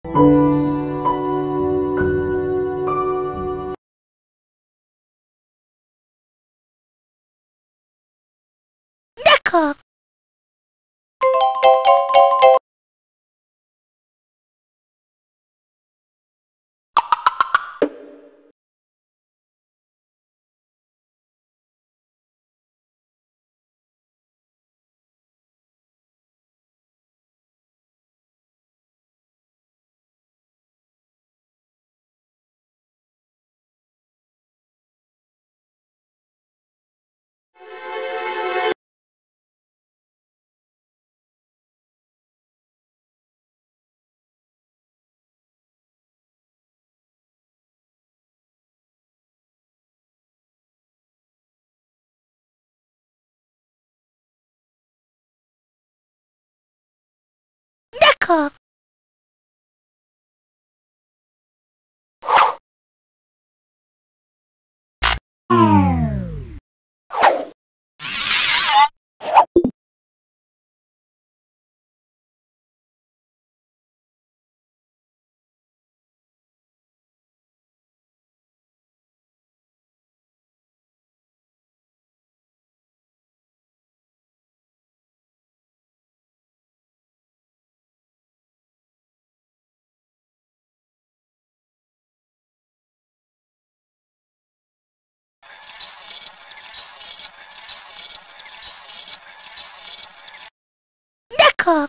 D'accord. D'accord. D'accord.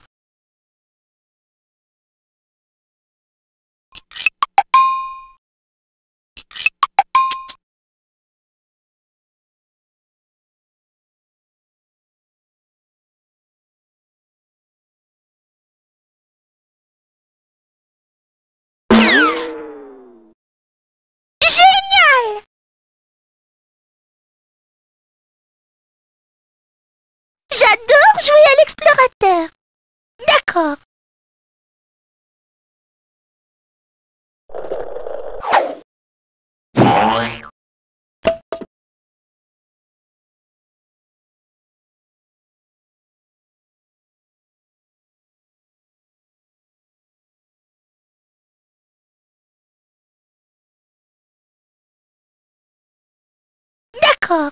Génial! J'adore jouer à l'explorateur. D'accord. D'accord.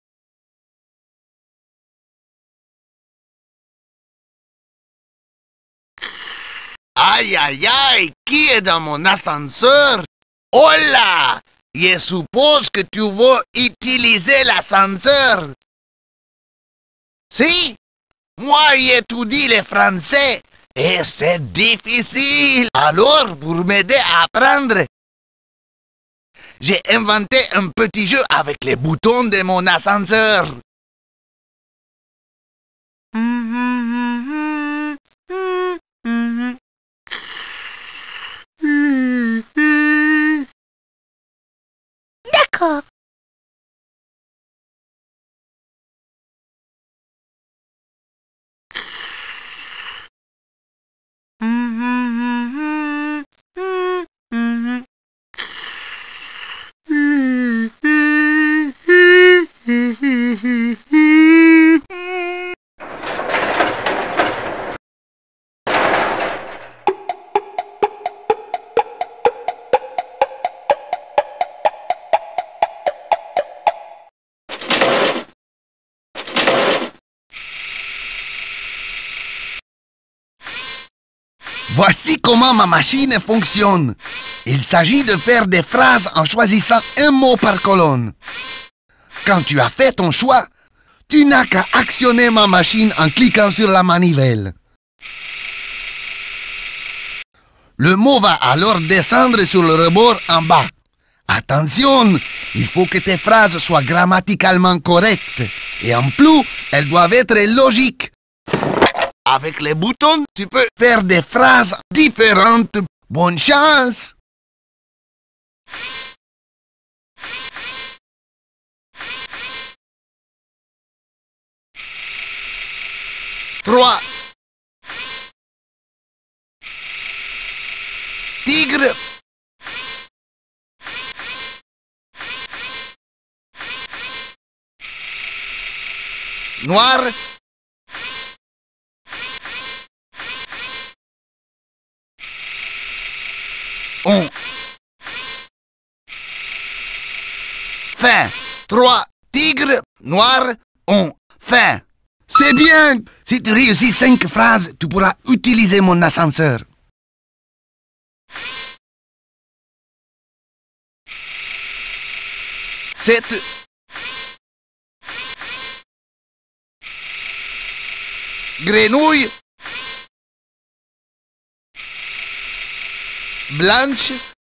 Aïe, aïe, aïe, qui est dans mon ascenseur? Oh là! Je suppose que tu veux utiliser l'ascenseur. Si? Moi, j'étudie le français et c'est difficile. Alors, pour m'aider à apprendre, j'ai inventé un petit jeu avec les boutons de mon ascenseur. D'accord. Voici comment ma machine fonctionne. Il s'agit de faire des phrases en choisissant un mot par colonne. Quand tu as fait ton choix, tu n'as qu'à actionner ma machine en cliquant sur la manivelle. Le mot va alors descendre sur le rebord en bas. Attention, il faut que tes phrases soient grammaticalement correctes. Et en plus, elles doivent être logiques. Avec les boutons, tu peux faire des phrases différentes. Bonne chance! Trois. Tigre. Noir. ont faim. 3 tigres noirs ont faim. C'est bien! Si tu réussis 5 phrases, tu pourras utiliser mon ascenseur. Cette grenouille blanche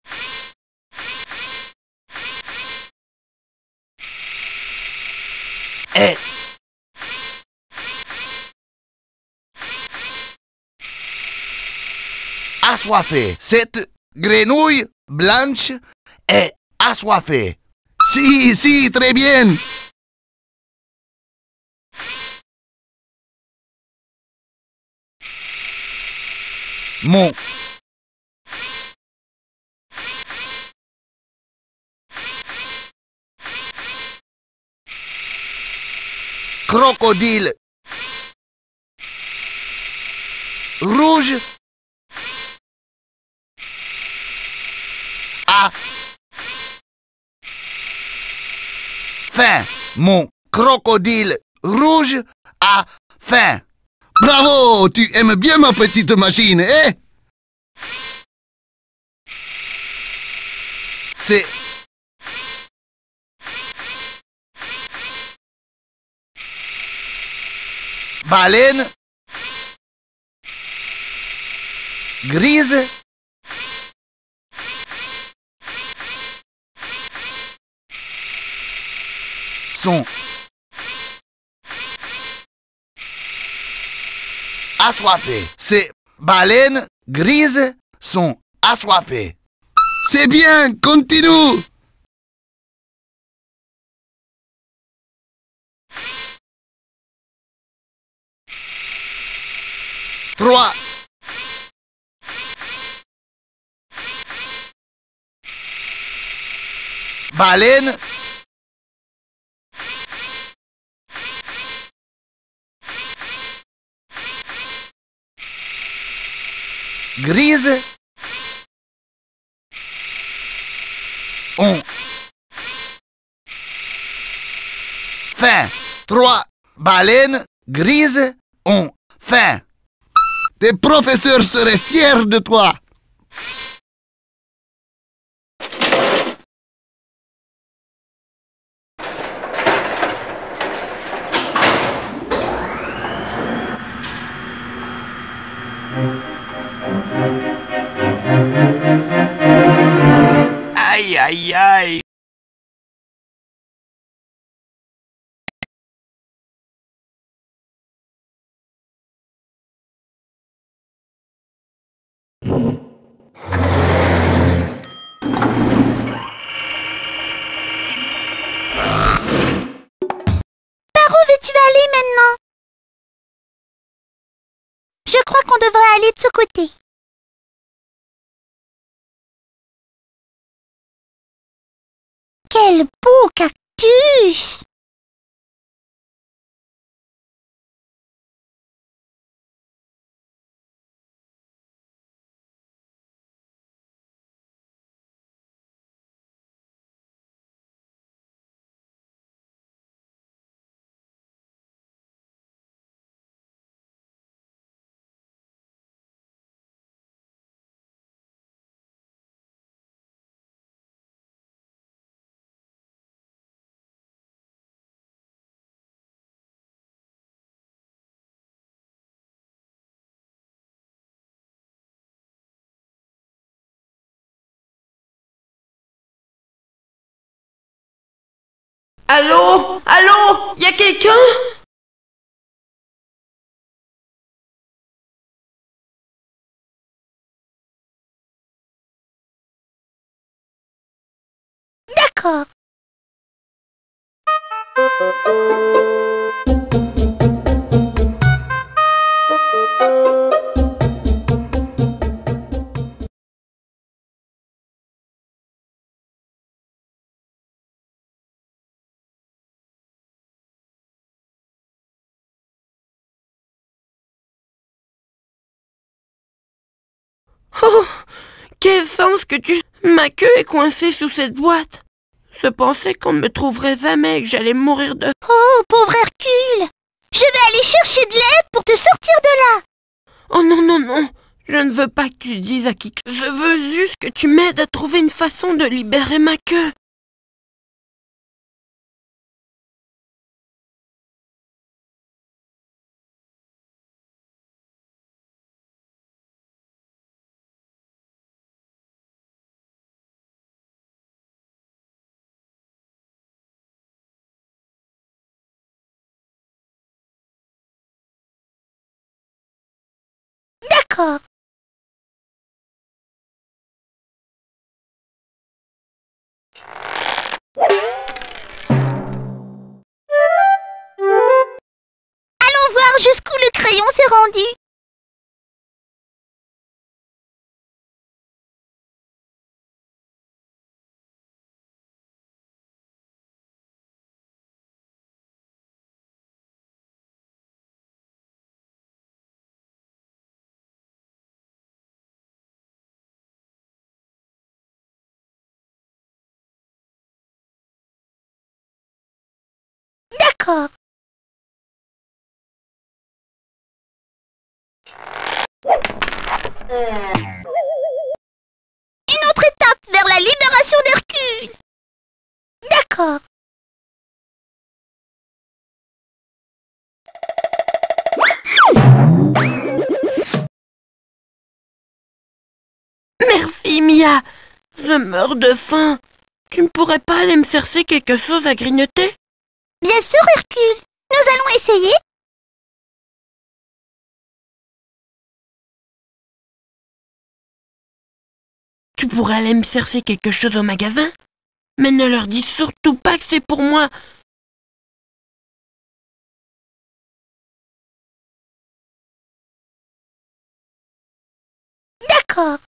est assoiffée. Cette grenouille blanche est assoiffée. Si, très bien. Mon crocodile rouge a faim. Mon crocodile rouge a faim. Bravo, tu aimes bien ma petite machine, hein? C'est baleine grise sont assoiffées. Ces baleines grises sont assoiffées. C'est bien, continue. Trois baleines grises ont faim. 3 baleines grises ont faim. Tes professeurs seraient fiers de toi. Aïe, aïe, aïe. Par où veux-tu aller maintenant? Je crois qu'on devrait aller de ce côté. Quel beau cactus! Allô? Allô? Y a quelqu'un? D'accord. Oh, Kev, sens que tu... Ma queue est coincée sous cette boîte. Je pensais qu'on ne me trouverait jamais et que j'allais mourir de... Oh, pauvre Hercule! Je vais aller chercher de l'aide pour te sortir de là! Oh non, non, non. Je ne veux pas que tu le dises à qui que... Je veux juste que tu m'aides à trouver une façon de libérer ma queue. D'accord. Allons voir jusqu'où le crayon s'est rendu. D'accord. Une autre étape vers la libération d'Hercule. D'accord. Merci, Mia. Je meurs de faim. Tu ne pourrais pas aller me chercher quelque chose à grignoter? Bien sûr, Hercule. Nous allons essayer. Tu pourrais aller me chercher quelque chose au magasin? Mais ne leur dis surtout pas que c'est pour moi. D'accord.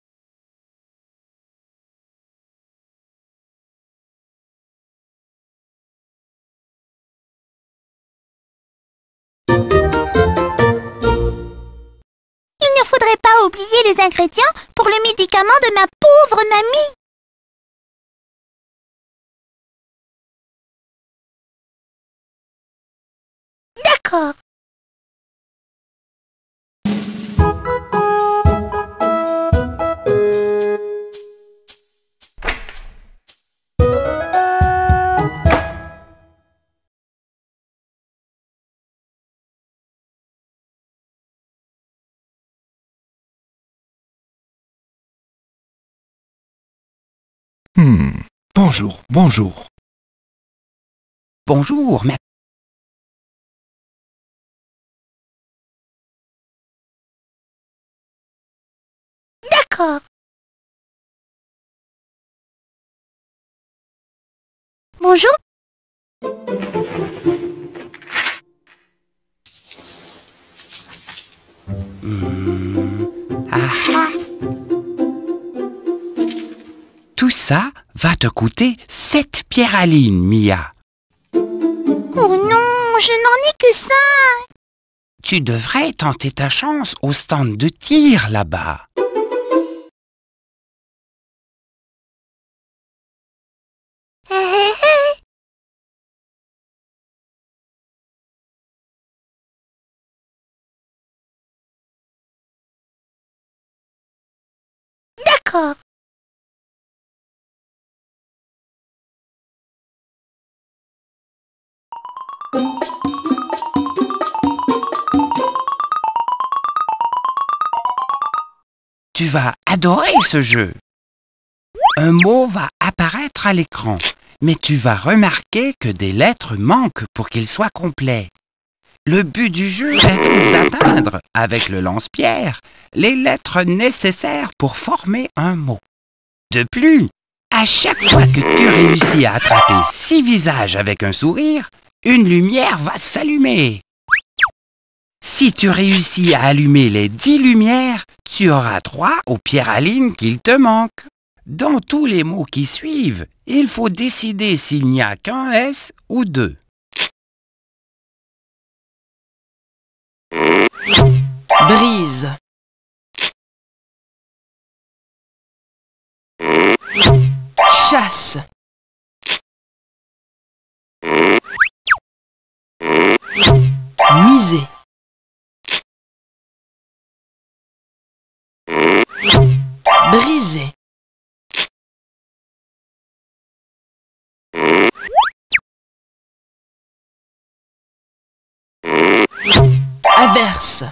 Il ne faudrait pas oublier les ingrédients pour le médicament de ma pauvre mamie. D'accord. Bonjour, bonjour. Bonjour, mais D'accord. Bonjour. ah. Tout ça va te coûter 7 pierres à ligne, Mia. Oh non, je n'en ai que 5. Tu devrais tenter ta chance au stand de tir là-bas. D'accord. Tu vas adorer ce jeu. Un mot va apparaître à l'écran, mais tu vas remarquer que des lettres manquent pour qu'il soit complet. Le but du jeu est d'atteindre, avec le lance-pierre, les lettres nécessaires pour former un mot. De plus, à chaque fois que tu réussis à attraper 6 visages avec un sourire, une lumière va s'allumer. Si tu réussis à allumer les 10 lumières, tu auras droit aux pierres à ligne qu'il te manque. Dans tous les mots qui suivent, il faut décider s'il n'y a qu'un S ou 2. Brise. Chasse. Miser. Briser. Averse.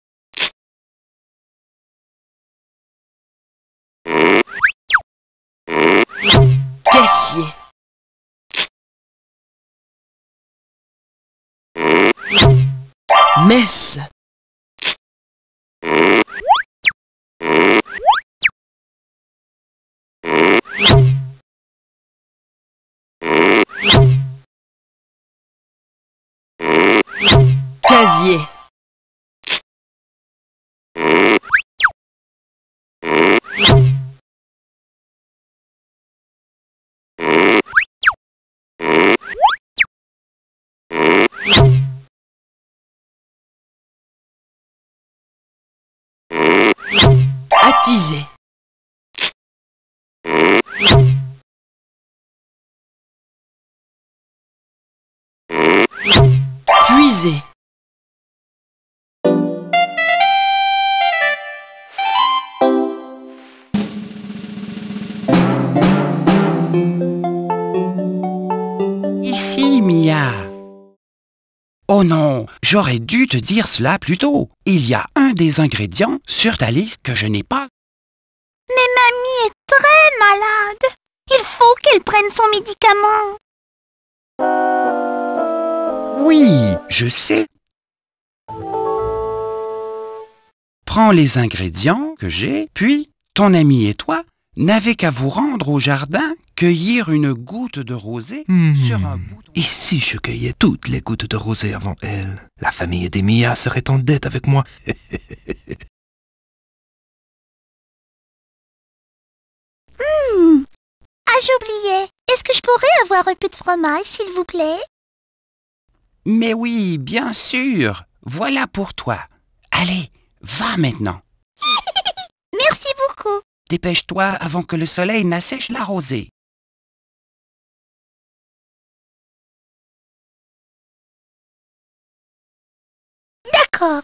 Caissier. Messe. Casier. Attiser. Puiser. Ici, Mia. Oh non, j'aurais dû te dire cela plus tôt. Il y a un des ingrédients sur ta liste que je n'ai pas. Mais mamie est très malade. Il faut qu'elle prenne son médicament. Oui, je sais. Prends les ingrédients que j'ai, puis ton ami et toi n'avez qu'à vous rendre au jardin, cueillir une goutte de rosée sur un bout de... Et si je cueillais toutes les gouttes de rosée avant elle? La famille des Mia serait en dette avec moi. Ah, j'oubliais. Est-ce que je pourrais avoir un peu de fromage, s'il vous plaît? Mais oui, bien sûr. Voilà pour toi. Allez, va maintenant. Merci beaucoup. Dépêche-toi avant que le soleil n'assèche la rosée. D'accord.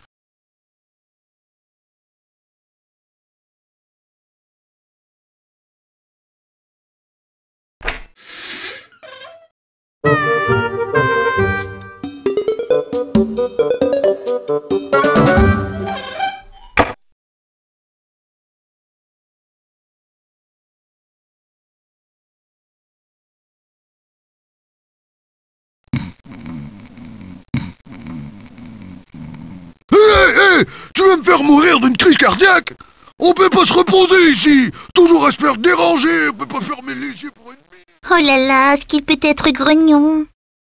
Hé, tu veux me faire mourir d'une crise cardiaque? On peut pas se reposer ici. Toujours à se faire déranger. On peut pas fermer les yeux pour une minute. Oh là là, ce qui peut être grognon.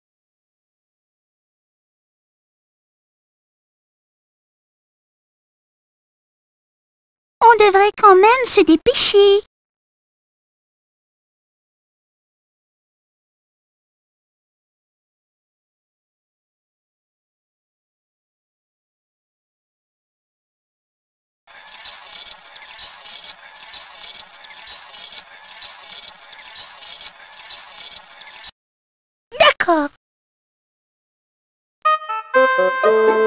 On devrait quand même se dépêcher. D'accord.